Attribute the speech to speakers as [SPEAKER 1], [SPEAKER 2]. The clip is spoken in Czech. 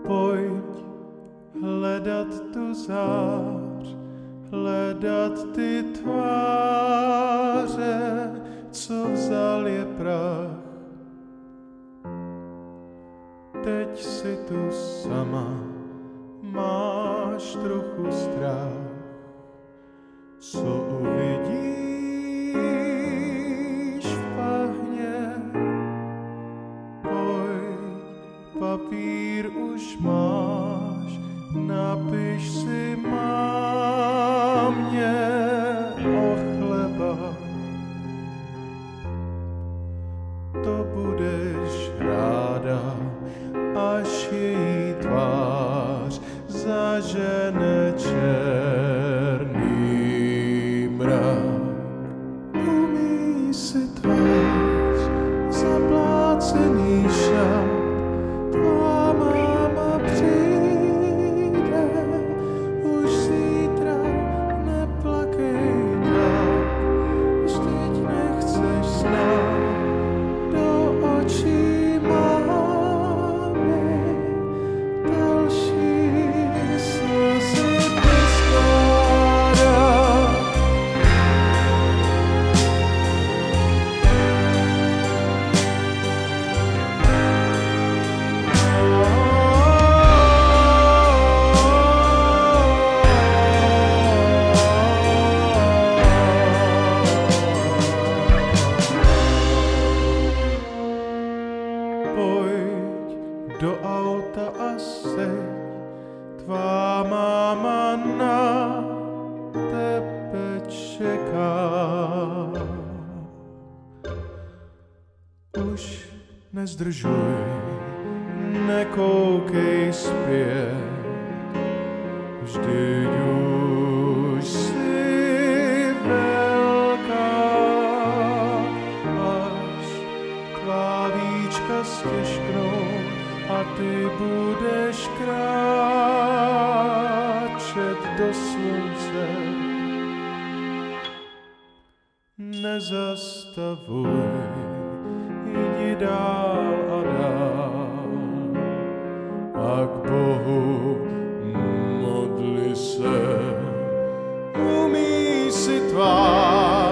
[SPEAKER 1] Pojď hledat tu zář, hledat ty tváře, co vzal je prach. Teď si tu sama, máš trochu strach. Co uvidíš v bahně? Pojď, papír už máš, napiš si mámě o chleba. To budeš ráda, až její tvář zažene černý mrak. Umí si tvář zaplácený šat, tvá máma přijde, už zítra neplakej tak, vždyť nechceš znát do očí mámy další slzy poskládat. Pojď do auta a seď, tvá máma na tebe čeká. Už nezdržuj, nekoukej zpět, vždyť už jsi velká, až tvá víčka stěžknou a ty budeš kráčet do slunce. Nezastavuj, jdi dál a dál a k Bohu modli se. Umí si tvář